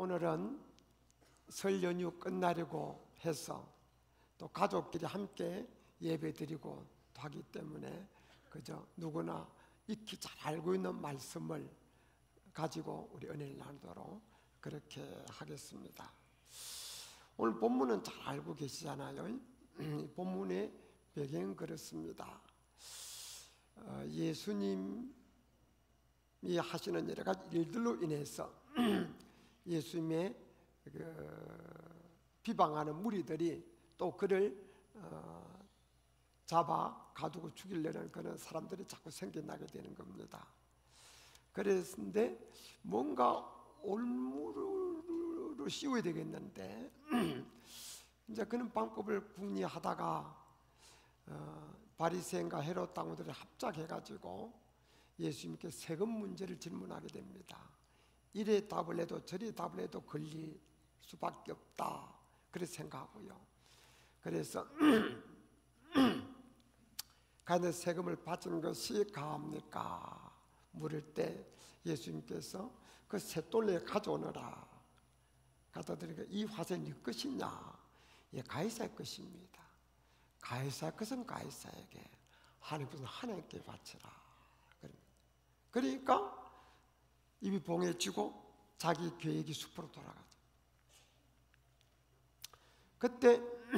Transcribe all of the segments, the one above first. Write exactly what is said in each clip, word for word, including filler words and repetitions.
오늘은 설 연휴 끝나려고 해서 또 가족끼리 함께 예배드리고 또 하기 때문에 그저 누구나 익히 잘 알고 있는 말씀을 가지고 우리 은혜를 나누도록 그렇게 하겠습니다. 오늘 본문은 잘 알고 계시잖아요. 본문의 배경은 그렇습니다. 어, 예수님이 하시는 여러 가지 일들로 인해서 예수님의 그 비방하는 무리들이 또 그를 어, 잡아 가두고 죽이려는 그런 사람들이 자꾸 생겨나게 되는 겁니다. 그랬는데 뭔가 올무를 씌워야 되겠는데 이제 그런 방법을 궁리하다가 어, 바리새인과 헤롯 당원들이 합작해가지고 예수님께 세금 문제를 질문하게 됩니다. 이래 답을 해도 저래 답을 해도 걸릴 수밖에 없다 그렇게 생각하고요. 그래서 가는 세금을 바친 것이 가합니까? 물을 때 예수님께서 그 셋돌레 가져오너라. 갖다 드리니까 이 화살이 네 것이냐? 예, 가이사의 것입니다. 가이사의 것은 가이사에게, 하나님의 것은 하나님께 바치라. 그러니까 입이 봉해지고 자기 계획이 숲으로 돌아가죠. 그때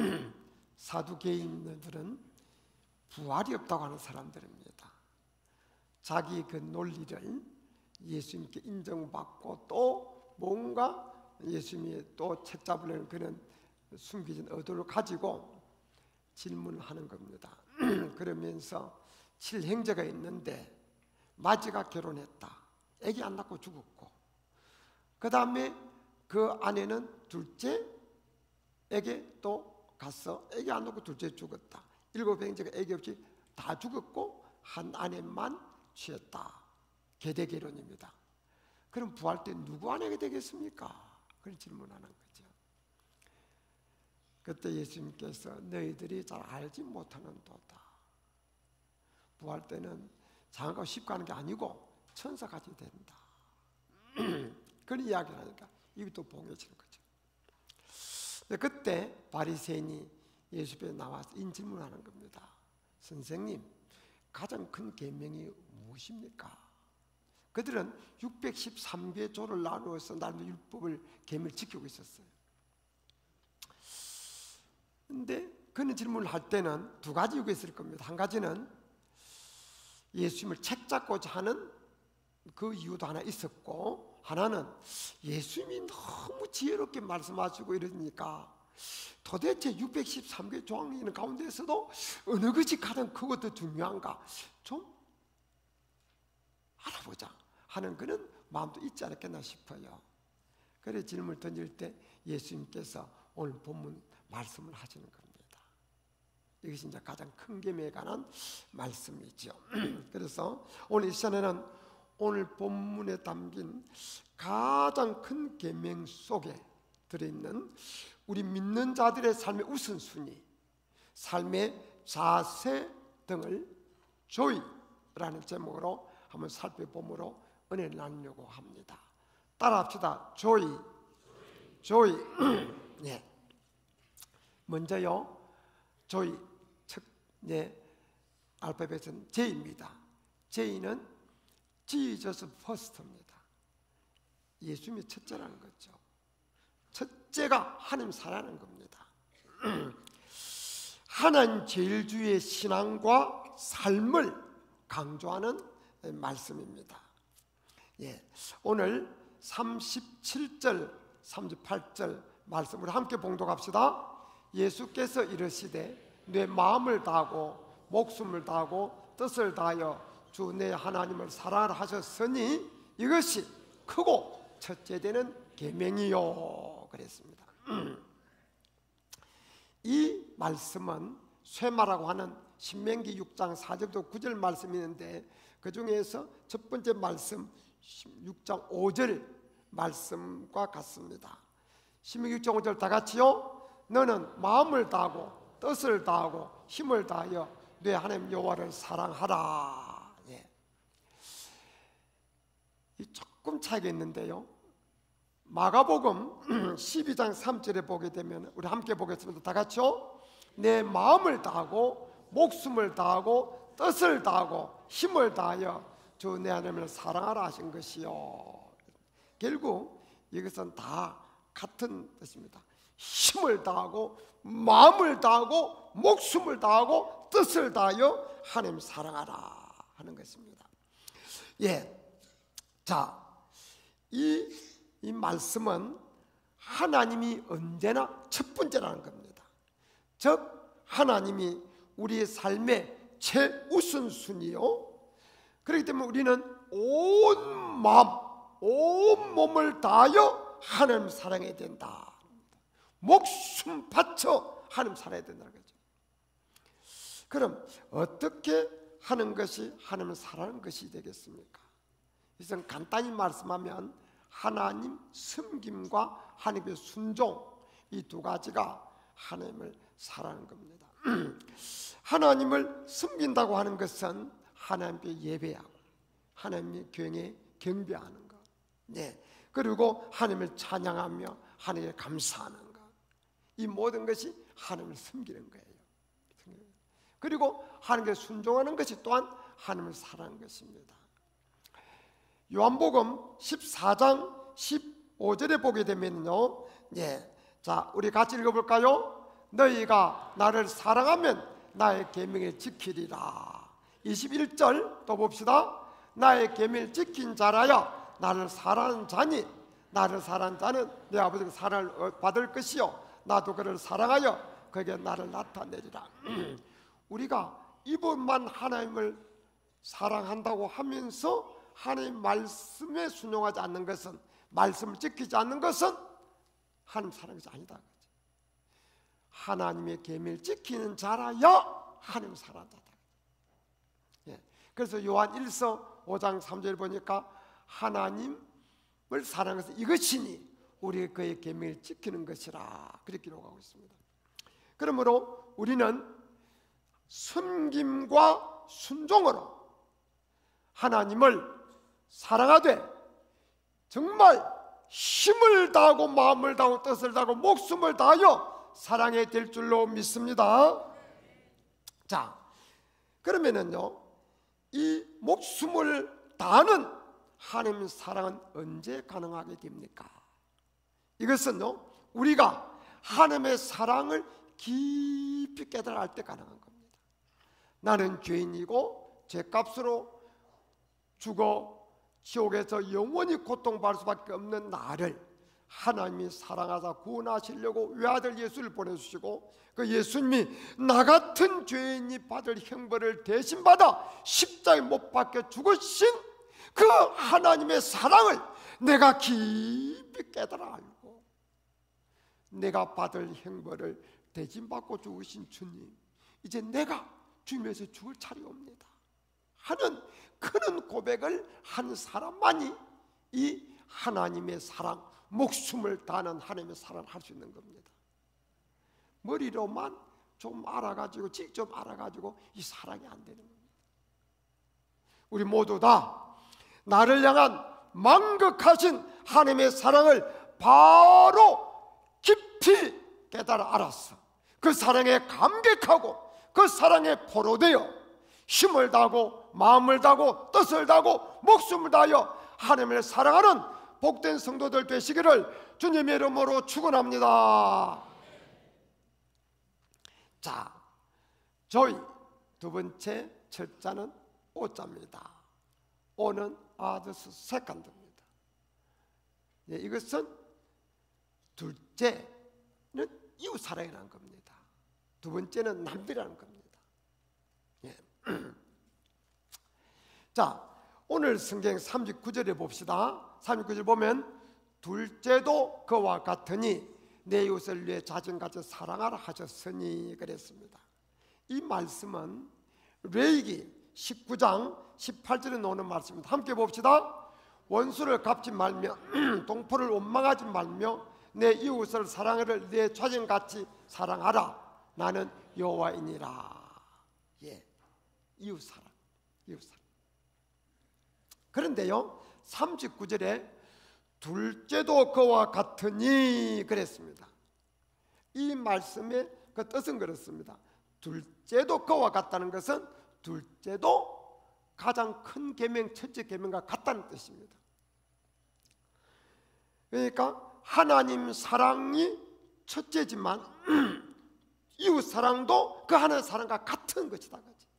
사두개인들은 부활이 없다고 하는 사람들입니다. 자기 그 논리를 예수님께 인정받고 또 뭔가 예수님이 또 책잡으려는 그런 숨겨진 의도를 가지고 질문을 하는 겁니다. 그러면서 칠형제가 있는데 마지가 결혼했다. 애기 안 낳고 죽었고, 그 다음에 그 아내는 둘째에게 또 갔어. 애기 안 낳고 둘째 죽었다. 일곱 형제가 애기 없이 다 죽었고 한 아내만 취했다. 계대결혼입니다. 그럼 부활 때 누구 아내가 되겠습니까? 그런 질문하는 거죠. 그때 예수님께서 너희들이 잘 알지 못하는 도다. 부활 때는 장가가 쉽게 하는 게 아니고 천사같이 된다. 그런 이야기를 하니까 입이 또 봉해지는 거죠. 그때 바리새인이 예수 앞에 나와서 이 질문하는 겁니다. 선생님, 가장 큰 계명이 무엇입니까? 그들은 육백십삼 개 조를 나누어서 나름의 율법을 계명을 지키고 있었어요. 그런데 그런 질문을 할 때는 두 가지 이유가 있을 겁니다. 한 가지는 예수님을 책잡고자 하는 그 이유도 하나 있었고, 하나는 예수님이 너무 지혜롭게 말씀하시고 이러니까 도대체 육백십삼 개 조항이 있는 가운데에서도 어느 것이 가장 크고 더 중요한가 좀 알아보자 하는 그런 마음도 있지 않았겠나 싶어요. 그래 질문을 던질 때 예수님께서 오늘 본문 말씀을 하시는 겁니다. 이것이 이제 가장 큰 계명에 관한 말씀이죠. 그래서 오늘 이 시간에는 오늘 본문에 담긴 가장 큰 계명 속에 들어있는 우리 믿는 자들의 삶의 우선순위, 삶의 자세 등을 조이라는 제목으로 한번 살펴보므로 은혜를 나누려고 합니다. 따라합시다. 조이, 조이. 예. 먼저요, 조이 첫 네, 알파벳은 J입니다. J는 Jesus First입니다. 예수님이 첫째라는 거죠. 첫째가 하나님 사랑하는 겁니다. 하나님 제일주의 신앙과 삶을 강조하는 말씀입니다. 예, 오늘 삼십칠 절, 삼십팔 절 말씀을 함께 봉독합시다. 예수께서 이르시되 내 마음을 다하고 목숨을 다하고 뜻을 다하여 주 내 하나님을 사랑하라 하셨으니 이것이 크고 첫째 되는 계명이요 그랬습니다. 이 말씀은 쇠마라고 하는 신명기 육 장 사 절부터 구 절 말씀이 있는데 그 중에서 첫 번째 말씀 육 장 오 절 말씀과 같습니다. 신명기 육 장 오 절 다 같이요. 너는 마음을 다하고 뜻을 다하고 힘을 다하여 내 하나님 여호와를 사랑하라. 예. 조금 차이가 있는데요, 마가복음 십이 장 삼 절에 보게 되면 우리 함께 보겠습니다. 다 같이요. 내 마음을 다하고 목숨을 다하고 뜻을 다하고 힘을 다하여 주 내 하나님을 사랑하라 하신 것이요. 결국 이것은 다 같은 뜻입니다. 힘을 다하고 마음을 다하고 목숨을 다하고 뜻을 다하여 하나님 사랑하라 하는 것입니다. 예, 자, 이, 이 말씀은 하나님이 언제나 첫 번째라는 겁니다. 즉 하나님이 우리의 삶의 최우선순위요. 그렇기 때문에 우리는 온 마음, 온 몸을 다하여 하나님 사랑해야 된다. 목숨 바쳐 하나님 사랑해야 된다는 거죠. 그럼 어떻게 하는 것이 하나님을 사랑하는 것이 되겠습니까? 이것은 간단히 말씀하면 하나님 섬김과 하나님의 순종, 이 두 가지가 하나님을 사랑하는 겁니다. 하나님을 섬긴다고 하는 것은 하나님께 예배하고 하나님의 경에 경배하는 것, 네. 그리고 하나님을 찬양하며 하나님께 감사하는 것, 이 모든 것이 하나님을 섬기는 거예요. 그리고 하나님께 순종하는 것이 또한 하나님을 사랑하는 것입니다. 요한복음 십사 장 십오 절에 보게 되면요, 예, 자, 우리 같이 읽어볼까요? 너희가 나를 사랑하면 나의 계명을 지키리라. 이십일 절 또 봅시다. 나의 계명을 지킨 자라야 나를 사랑하는 자니 나를 사랑하는 자는 내 아버지가 사랑을 받을 것이요 나도 그를 사랑하여 그에게 나를 나타내리라. 우리가 이분만 하나님을 사랑한다고 하면서 하나님 말씀에 순종하지 않는 것은, 말씀을 지키지 않는 것은 하나님 사랑이 아니다. 하나님의 계명을 지키는 자라야 하나님 사랑한다. 예. 그래서 요한 일서 오 장 삼 절 보니까 하나님을 사랑하는 것은 이것이니 우리가 그의 계명을 지키는 것이라 그렇게 기록하고 있습니다. 그러므로 우리는 섬김과 순종으로 하나님을 사랑하되 정말 힘을 다하고 마음을 다하고 뜻을 다하고 목숨을 다하여 사랑해야 될 줄로 믿습니다. 자, 그러면은요, 이 목숨을 다하는 하나님의 사랑은 언제 가능하게 됩니까? 이것은요, 우리가 하나님의 사랑을 깊이 깨달아 알 때 가능한 겁니다. 나는 죄인이고 죄값으로 죽어 지옥에서 영원히 고통받을 수밖에 없는 나를 하나님이 사랑하사 구원하시려고 외아들 예수를 보내주시고 그 예수님이 나 같은 죄인이 받을 형벌을 대신 받아 십자가에 못 박혀 죽으신 그 하나님의 사랑을 내가 깊이 깨달아 알고 내가 받을 형벌을 대신 받고 죽으신 주님, 이제 내가 주님에서 죽을 차례옵니다 하는 그런 고백을 한 사람만이 이 하나님의 사랑, 목숨을 다하는 하나님의 사랑을 할 수 있는 겁니다. 머리로만 좀 알아가지고 직접 알아가지고 이 사랑이 안 되는 겁니다. 우리 모두 다 나를 향한 망극하신 하나님의 사랑을 바로 깊이 깨달아 알았어. 그 사랑에 감격하고 그 사랑에 포로되어 힘을 다하고 마음을 다하고 뜻을 다하고 목숨을 다하여 하나님을 사랑하는 복된 성도들 되시기를 주님의 이름으로 축원합니다. 자, 조이 두 번째 철자는 오자입니다. 오는 아드스 세컨드입니다. 네, 이것은 둘째는 이웃 사랑이라는 겁니다. 두 번째는 남들이라는 겁니다. 예. 자, 오늘 성경 삼십구 절에 봅시다. 삼십구 절 보면 둘째도 그와 같으니 내 이웃을 위해 자신같이 사랑하라 하셨으니 그랬습니다. 이 말씀은 레위기 십구 장 십팔 절에 나오는 말씀입니다. 함께 봅시다. 원수를 갚지 말며 동포를 원망하지 말며 내 이웃을 사랑하를 내 자신같이 사랑하라. 나는 여호와이니라. 예, 이웃 사랑, 이웃 사랑. 그런데요, 삼십구 절에 둘째도 그와 같으니 그랬습니다. 이 말씀의 그 뜻은 그렇습니다. 둘째도 그와 같다는 것은 둘째도 가장 큰 계명, 첫째 계명과 같다는 뜻입니다. 그러니까 하나님 사랑이 첫째지만 이웃 사랑도 그 하나님 사랑과 같은 것이다.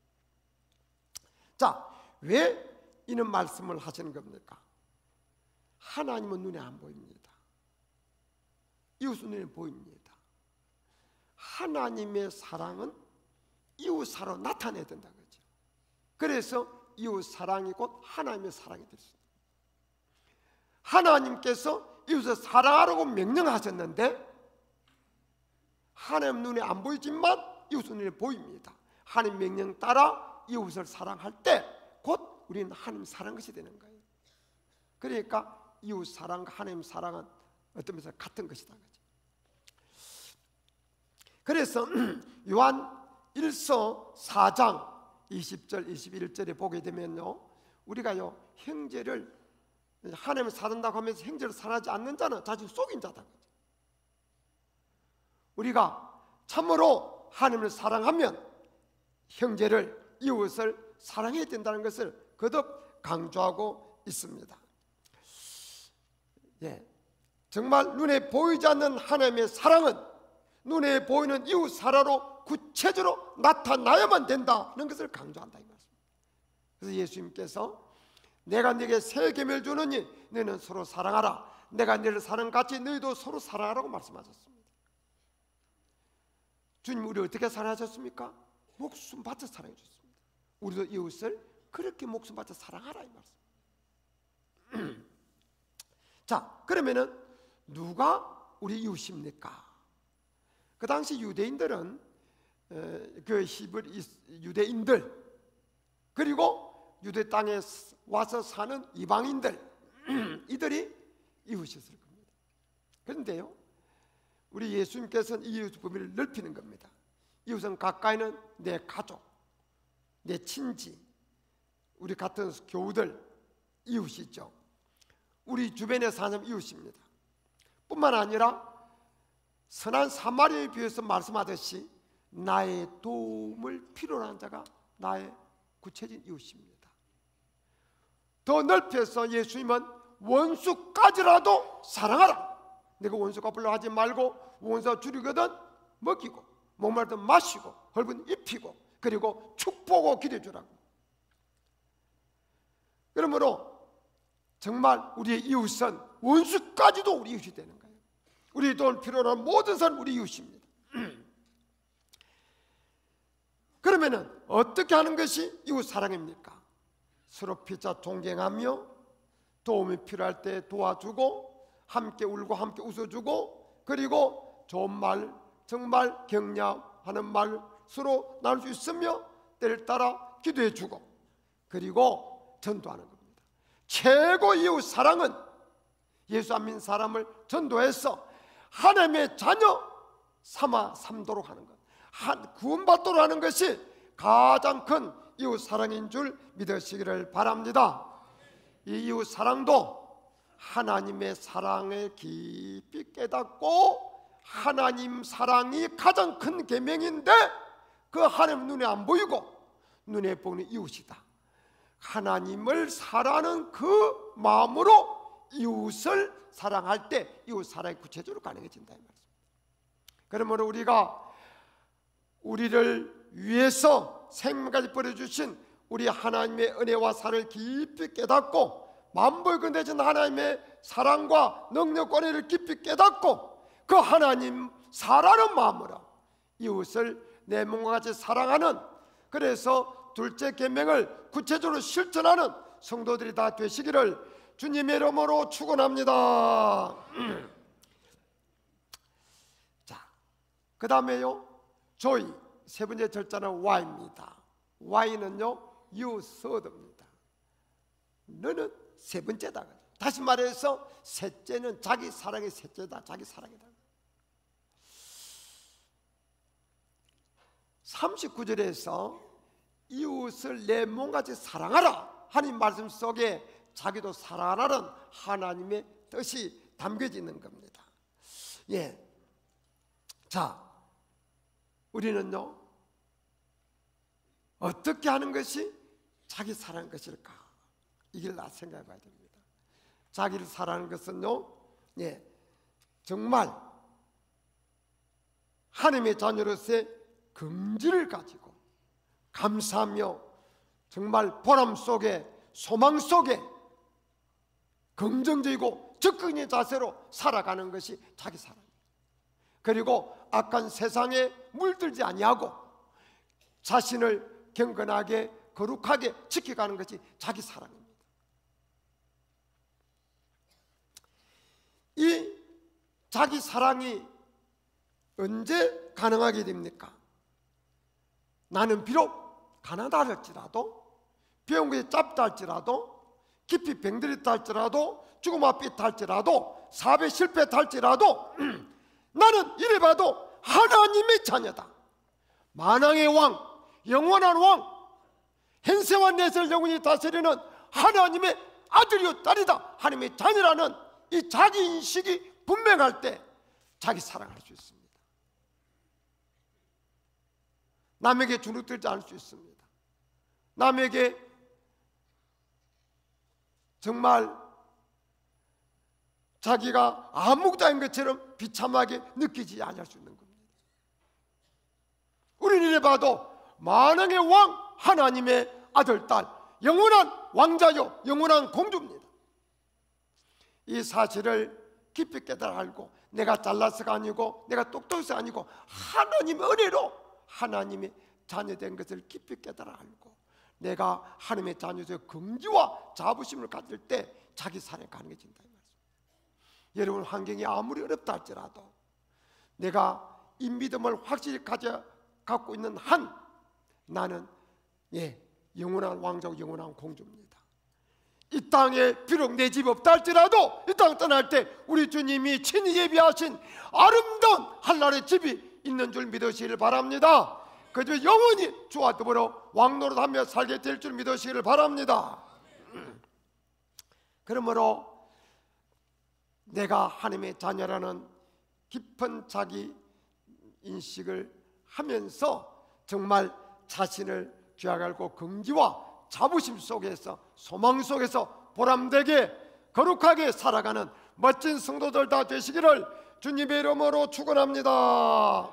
자, 왜 이런 말씀을 하시는 겁니까? 하나님은 눈에 안 보입니다. 이웃은 눈에 보입니다. 하나님의 사랑은 이웃 사랑으로 나타내야 된다는 거죠. 그래서 이웃 사랑이 곧 하나님의 사랑이 됐습니다. 하나님께서 이웃을 사랑하라고 명령하셨는데 하나님 눈에 안 보이지만 이웃은 눈에 보입니다. 하나님 명령 따라 이웃을 사랑할 때 곧 우리는 하나님 사랑한 것이 되는 거예요. 그러니까 이웃 사랑과 하나님 사랑은 어떤 면에서 같은 것이다. 그래서 요한 일서 사 장 이십 절 이십일 절에 보게 되면요, 우리가요 형제를 하나님을 사랑한다고 하면서 형제를 사랑하지 않는 자는 자신 속인 자다. 우리가 참으로 하나님을 사랑하면 형제를, 이웃을 사랑해야 된다는 것을 거듭 강조하고 있습니다. 예, 정말 눈에 보이지 않는 하나님의 사랑은 눈에 보이는 이웃 사랑으로 구체적으로 나타나야만 된다는 것을 강조한다 이 말씀. 그래서 예수님께서 내가 네게 새 계명을 주느니 너희는 서로 사랑하라. 내가 너희를 사랑같이 너희도 서로 사랑하라고 말씀하셨습니다. 주님 우리 어떻게 사랑하셨습니까? 목숨 바쳐 사랑해 주셨습니다. 우리도 이웃을 그렇게 목숨 바쳐 사랑하라 이 말씀. 자, 그러면은 누가 우리 이웃입니까? 그 당시 유대인들은 그 히브리 유대인들 그리고 유대 땅에 와서 사는 이방인들 이들이 이웃이었을 겁니다. 그런데요, 우리 예수님께서는 이웃 범위를 넓히는 겁니다. 이웃은 가까이는 내 가족, 내 친지, 우리 같은 교우들 이웃이죠. 우리 주변에 사는 이웃입니다. 뿐만 아니라 선한 사마리아에 비해서 말씀하듯이 나의 도움을 필요로 하는 자가 나의 구체적인 이웃입니다. 더 넓혀서 예수님은 원수까지라도 사랑하라. 내가 원수 갚으려 하지 말고 원수가 줄이거든 먹이고 목마르든 마시고 헐은 입히고 그리고 축복하고 기도해 주라고. 그러므로 정말 우리의 이웃은 원수까지도 우리 이웃이 되는 거예요. 우리 도움을 필요로 하는 모든 사람 우리 이웃입니다. 그러면은 어떻게 하는 것이 이웃 사랑입니까? 서로 피차 존경하며 도움이 필요할 때 도와주고 함께 울고 함께 웃어주고 그리고 좋은 말 정말 격려하는 말 서로 나눌 수 있으며 때를 따라 기도해주고 그리고 전도하는 겁니다. 최고 이웃 사랑은 예수 안 믿는 사람을 전도해서 하나님의 자녀 삼아 삼도록 하는 것, 구원받도록 하는 것이 가장 큰 이웃 사랑인 줄 믿으시기를 바랍니다. 이 이웃 사랑도 하나님의 사랑을 깊이 깨닫고 하나님 사랑이 가장 큰 계명인데 그 하나님 눈에 안 보이고 눈에 보이는 이웃이다. 하나님을 사랑하는 그 마음으로 이웃을 사랑할 때 이웃 사랑이 구체적으로 가능해진다 이 말씀. 그러므로 우리가 우리를 위해서 생명까지 버려주신 우리 하나님의 은혜와 사랑을 깊이 깨닫고 만물건대전 하나님의 사랑과 능력과 은혜를 깊이 깨닫고 그 하나님 사랑하는 마음으로 이웃을 내 몸과 같이 사랑하는, 그래서 둘째 계명을 구체적으로 실천하는 성도들이 다 되시기를 주님의 이름으로 축원합니다. 자, 그 다음에요 조이 세 번째 절자는 Y입니다. Y는요 유서드입니다. 너는 세 번째다. 다시 말해서 셋째는 자기 사랑의 셋째다. 자기 사랑이다. 삼십구 절에서 이웃을 내 몸같이 사랑하라 하나님 말씀 속에 자기도 사랑하라는 하나님의 뜻이 담겨지는 겁니다. 예. 자, 우리는요, 어떻게 하는 것이 자기 사랑하는 것일까? 이걸 나 생각해 봐야 됩니다. 자기를 사랑하는 것은요, 예, 정말 하나님의 자녀로서의 긍지를 가지고 감사하며 정말 보람 속에, 소망 속에 긍정적이고 적극적인 자세로 살아가는 것이 자기 사랑입니다. 그리고 악한 세상에 물들지 아니하고 자신을 경건하게 거룩하게 지켜가는 것이 자기 사랑입니다. 이 자기 사랑이 언제 가능하게 됩니까? 나는 비록 가난하다 할지라도, 배운 것이 짧다 할지라도, 깊이 병들었다 할지라도, 죽음 앞에 있다 할지라도, 사업에 실패했다 할지라도 나는 이래봐도 하나님의 자녀다. 만왕의 왕, 영원한 왕, 현세와 내세를 영원히 다스리는 하나님의 아들이요 딸이다, 하나님의 자녀라는 이 자기 인식이 분명할 때 자기 사랑할 수 있습니다. 남에게 주눅들지 않을 수 있습니다. 남에게 정말 자기가 아무것도 아닌 것처럼 비참하게 느끼지 않을 수 있는 겁니다. 우리는 이래 봐도 만왕의 왕, 하나님의 아들, 딸, 영원한 왕자요 영원한 공주입니다. 이 사실을 깊이 깨달아 알고, 내가 잘나서가 아니고 내가 똑똑해서 아니고 하나님의 은혜로 하나님의 자녀된 것을 깊이 깨달아 알고, 내가 하나님의 자녀의 긍지와 자부심을 가질 때 자기 사랑이 가능해진다 이 말씀. 여러분, 환경이 아무리 어렵다 할지라도 내가 이 믿음을 확실히 가져 갖고 있는 한 나는 예 영원한 왕자고 영원한 공주입니다. 이 땅에 비록 내 집 없다 할지라도 이 땅 떠날 때 우리 주님이 친히 예비하신 아름다운 한나라의 집이 있는 줄 믿으시기를 바랍니다. 그저 영원히 주와 더불어 왕노릇하며 살게 될 줄 믿으시기를 바랍니다. 그러므로 내가 하나님의 자녀라는 깊은 자기 인식을 하면서 정말 자신을 귀하게 알고 긍지와 자부심 속에서, 소망 속에서 보람되게 거룩하게 살아가는 멋진 성도들 다 되시기를 주님의 이름으로 축원합니다.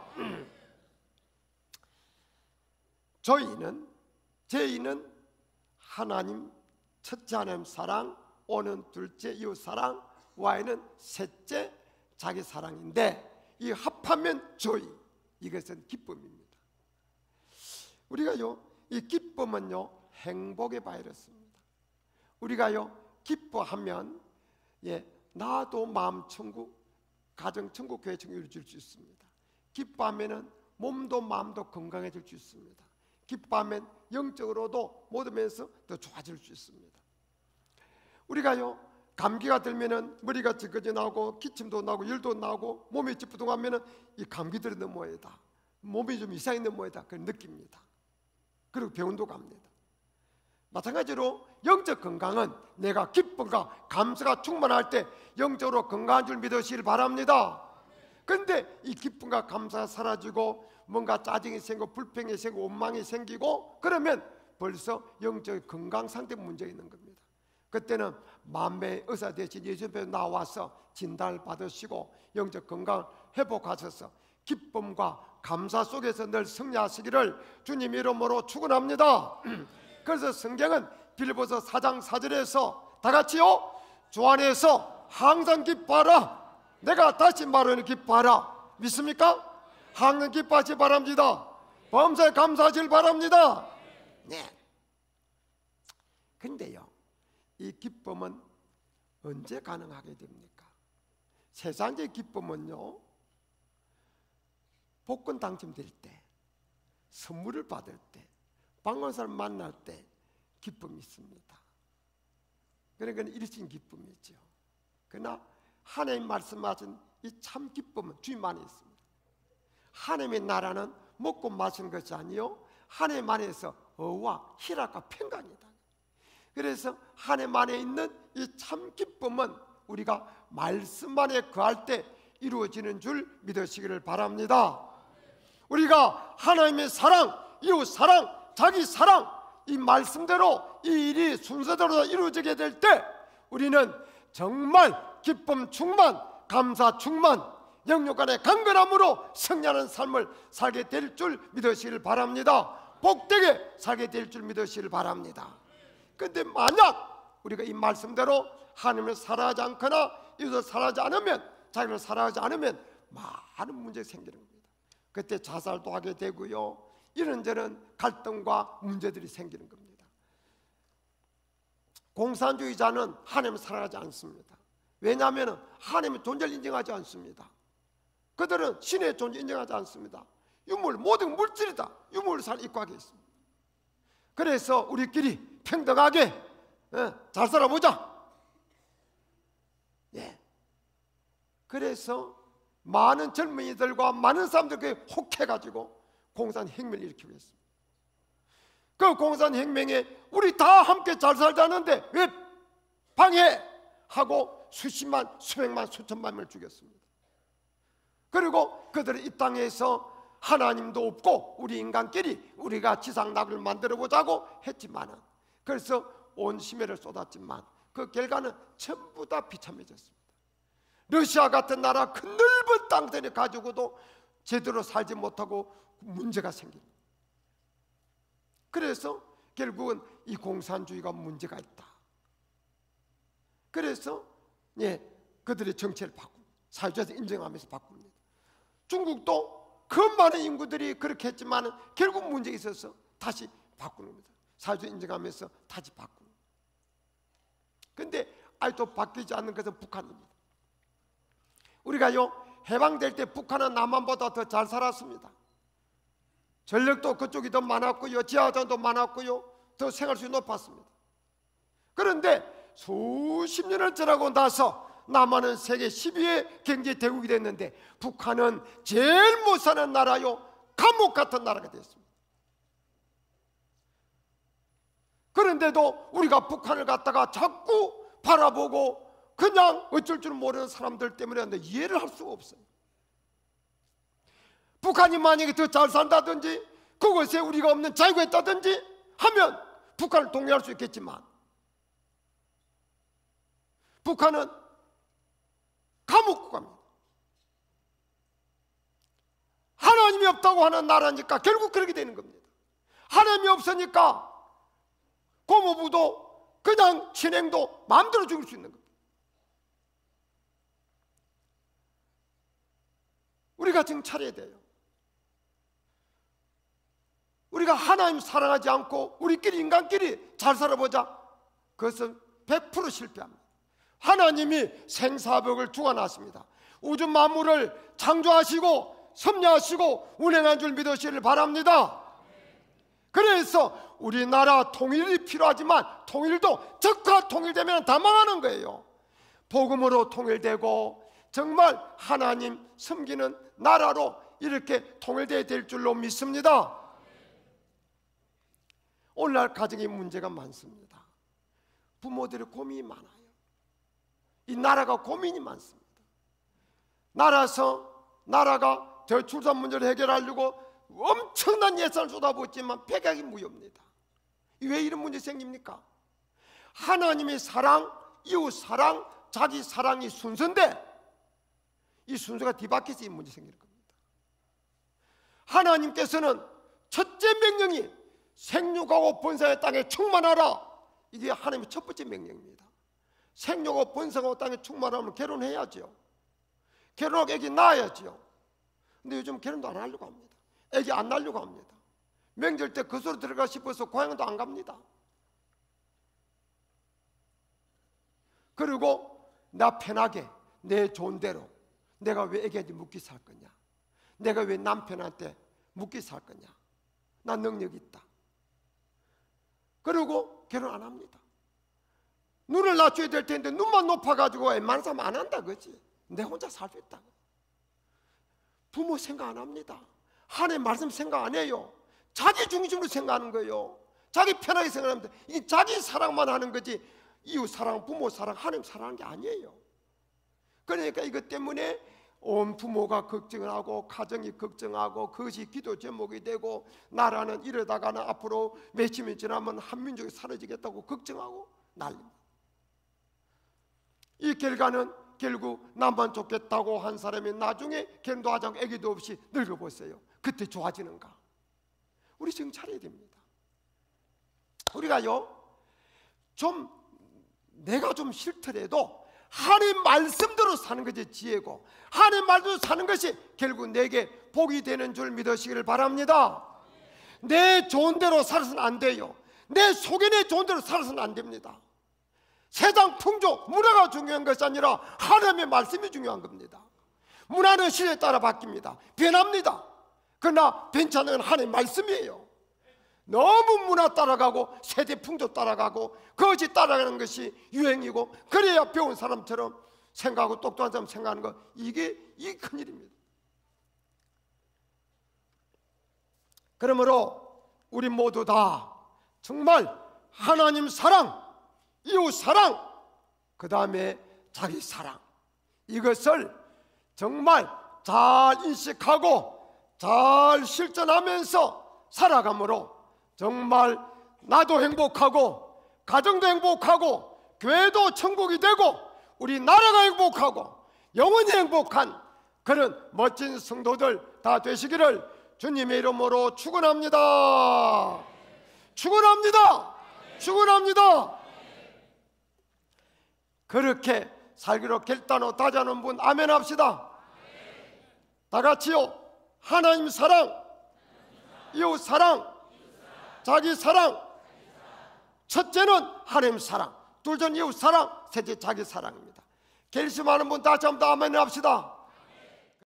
저희는, 제의는 하나님 첫째 하나님 사랑, 오는 둘째 이웃 사랑, 와이는 셋째 자기 사랑인데, 이 합하면 저희, 이것은 기쁨입니다. 우리가요, 이 기쁨은요 행복의 바이러스입니다. 우리가요 기뻐하면 예 나도 마음 천국, 가정 천국, 교회 천국 이루어질 수 있습니다. 기뻐하면은 몸도 마음도 건강해질 수 있습니다. 기뻐하면 영적으로도 모든 면에서 더 좋아질 수 있습니다. 우리가요 감기가 들면은 머리가 찌꺼져 나오고 기침도 나고 열도 나고 몸이 찌뿌둥하면은 이 감기 들었는 모양이다, 몸이 좀 이상했는 모양이다, 그걸 느낍니다. 그리고 병원도 갑니다. 마찬가지로 영적 건강은 내가 기쁨과 감사가 충만할 때 영적으로 건강한 줄 믿으시길 바랍니다. 그런데 이 기쁨과 감사가 사라지고 뭔가 짜증이 생기고 불평이 생기고 원망이 생기고 그러면 벌써 영적 건강 상태 문제가 있는 겁니다. 그때는 만배 의사 대신 예수님께서 나와서 진단을 받으시고 영적 건강 회복하셔서 기쁨과 감사 속에서 늘 승리하시기를 주님 이름으로 축원합니다. 그래서 성경은 빌립보서 사 장 사 절에서 다 같이요, 주 안에서 항상 기뻐하라. 내가 다시 말하는 기뻐하라. 믿습니까? 항상 기뻐하시 바랍니다. 범사에 감사하실 바랍니다. 네. 근데요, 이 기쁨은 언제 가능하게 됩니까? 세상의 기쁨은요, 복권 당첨될 때, 선물을 받을 때, 반가운 사람 만날 때 기쁨이 있습니다. 그러니까 일시적인 기쁨이죠. 그러나 하나님 말씀하신 이 참 기쁨은 주님 안에 있습니다. 하나님의 나라는 먹고 마시는 것이 아니요 하나님 안에서 의와 희락과 평강이다. 그래서 하나님 안에 있는 이 참 기쁨은 우리가 말씀 안에 거할 때 이루어지는 줄 믿으시기를 바랍니다. 우리가 하나님의 사랑, 이웃 사랑, 자기 사랑, 이 말씀대로 이 일이 순서대로 이루어지게 될 때 우리는 정말 기쁨 충만, 감사 충만, 영육 간의 강건함으로 승리하는 삶을 살게 될 줄 믿으시길 바랍니다. 복되게 살게 될 줄 믿으시길 바랍니다. 그런데 만약 우리가 이 말씀대로 하나님을 사랑하지 않거나 이웃을 사랑하지 않으면, 자기를 사랑하지 않으면 많은 문제가 생기는 겁니다. 그때 자살도 하게 되고요, 이런저런 갈등과 문제들이 생기는 겁니다. 공산주의자는 하나님을 사랑하지 않습니다. 왜냐하면 하나님의 존재를 인정하지 않습니다. 그들은 신의 존재 인정하지 않습니다. 유물, 모든 물질이다. 유물을 잘 입각해 있습니다. 그래서 우리끼리 평등하게 예, 잘 살아보자. 예. 그래서 많은 젊은이들과 많은 사람들이 혹해가지고 공산혁명을 일으키고 있습니다. 그 공산혁명에 우리 다 함께 잘 살자는데 왜 방해하고 수십만, 수백만, 수천만 명을 죽였습니다. 그리고 그들은 이 땅에서 하나님도 없고 우리 인간끼리 우리가 지상낙을 만들어 보자고 했지만은, 그래서 온 심혈을 쏟았지만 그 결과는 전부 다 비참해졌습니다. 러시아 같은 나라 큰 넓은 땅들을 가지고도 제대로 살지 못하고 문제가 생깁니다. 그래서 결국은 이 공산주의가 문제가 있다. 그래서 예, 그들의 정체를 바꾸고 사회주의에서 인정하면서 바꿉니다. 중국도 그 많은 인구들이 그렇게 했지만 결국 문제가 있어서 다시 바꾸는 겁니다. 사회주의 인정하면서 다시 바꾸는. 그런데 아직도 바뀌지 않는 것은 북한입니다. 우리가요, 해방될 때 북한은 남한보다 더 잘 살았습니다. 전력도 그쪽이 더 많았고요, 지하자원도 많았고요, 더 생활수준이 높았습니다. 그런데 수십 년을 지나고 나서 남한은 세계 십 위의 경제 대국이 됐는데 북한은 제일 못 사는 나라요, 감옥 같은 나라가 됐습니다. 그런데도 우리가 북한을 갖다가 자꾸 바라보고 그냥 어쩔 줄 모르는 사람들 때문에 이해를 할 수가 없어요. 북한이 만약에 더 잘 산다든지 그것에 우리가 없는 자유가 있다든지 하면 북한을 동의할 수 있겠지만, 북한은 감옥국가입니다. 하나님이 없다고 하는 나라니까 결국 그렇게 되는 겁니다. 하나님이 없으니까 고모부도 그냥 친행도 마음대로 죽일 수 있는 겁니다. 우리가 지금 차려야 돼요. 우리가 하나님 사랑하지 않고 우리끼리 인간끼리 잘 살아보자, 그것은 백 퍼센트 실패합니다. 하나님이 생사벽을 주관하십니다. 우주 만물을 창조하시고 섭리하시고 운행한 줄 믿으시기를 바랍니다. 그래서 우리나라 통일이 필요하지만 통일도 적화 통일되면 다 망하는 거예요. 복음으로 통일되고 정말 하나님 섬기는 나라로 이렇게 통일되어야 될 줄로 믿습니다. 오늘날 가정에 문제가 많습니다. 부모들의 고민이 많아요. 이 나라가 고민이 많습니다. 나라서 나라가 저출산 문제를 해결하려고 엄청난 예산을 쏟아붓지만 백약이 무효입니다. 왜 이런 문제 생깁니까? 하나님의 사랑, 이웃 사랑, 자기 사랑이 순서인데 이 순서가 뒤바뀌어서 이 문제 생기는 겁니다. 하나님께서는 첫째 명령이 생육하고 번성의 땅에 충만하라. 이게 하나님의 첫 번째 명령입니다. 생육하고 번성하고 땅에 충만하면 결혼해야죠. 결혼하고 애기 낳아야죠. 근데 요즘 결혼도 안 하려고 합니다. 애기 안 낳으려고 합니다. 명절 때 그 소리 들어가 싶어서 고향도 안 갑니다. 그리고 나 편하게 내 좋은 대로 내가 왜 애기한테 묶기 살 거냐, 내가 왜 남편한테 묶기 살 거냐, 나 능력 있다. 그리고 결혼 안 합니다. 눈을 낮춰야 될 텐데 눈만 높아가지고 웬만한 사람 안 한다 그지. 내 혼자 살 수 있다. 부모 생각 안 합니다. 하나님 말씀 생각 안 해요. 자기 중심으로 생각하는 거예요. 자기 편하게 생각합니다. 이 자기 사랑만 하는 거지 이웃 사랑, 부모 사랑, 하나님 사랑하는 게 아니에요. 그러니까 이것 때문에 온 부모가 걱정을 하고 가정이 걱정하고 그것이 기도 제목이 되고 나라는 이러다가는 앞으로 몇십년 지나면 한민족이 사라지겠다고 걱정하고 난립니다. 이 결과는 결국 나만 좋겠다고 한 사람이 나중에 결혼도 하지 않고 애기도 없이 늙어보세요. 그때 좋아지는가? 우리 정신 차려야 됩니다. 우리가요 좀 내가 좀 싫더라도 하나님 말씀대로 사는 것이 지혜고 하나님 말대로 사는 것이 결국 내게 복이 되는 줄 믿으시기를 바랍니다. 내 좋은 대로 살아서는 안 돼요. 내 속에 내 좋은 대로 살아서는 안 됩니다. 세상 풍조, 문화가 중요한 것이 아니라 하나님의 말씀이 중요한 겁니다. 문화는 시대에 따라 바뀝니다. 변합니다. 그러나 괜찮은 건 하나님의 말씀이에요. 너무 문화 따라가고 세대 풍조 따라가고 그것이 따라가는 것이 유행이고 그래야 배운 사람처럼 생각하고 똑똑한 사람 생각하는 것, 이게 이 큰일입니다. 그러므로 우리 모두 다 정말 하나님 사랑, 이웃 사랑, 그 다음에 자기 사랑, 이것을 정말 잘 인식하고 잘 실천하면서 살아감으로 정말 나도 행복하고 가정도 행복하고 교회도 천국이 되고 우리 나라가 행복하고 영원히 행복한 그런 멋진 성도들 다 되시기를 주님의 이름으로 축원합니다. 축원합니다. 축원합니다. 그렇게 살기로 결단하고 다자는 분 아멘 합시다. 다 같이요. 하나님 사랑, 이웃 사랑, 자기 사랑. 첫째는 하나님 사랑, 둘째는 이웃 사랑, 셋째 자기 사랑입니다. 결심하는 분 다시 한번 아멘 합시다.